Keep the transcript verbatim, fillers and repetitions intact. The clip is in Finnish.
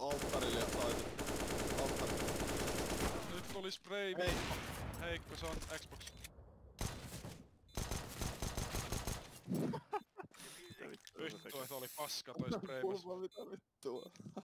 alttarille ja taitu. Alttarille. Nyt tuli spray. Heikko. Heikko, se on Xbox. Vittu, se oli paska toi spray. Pulma, mitä vittua.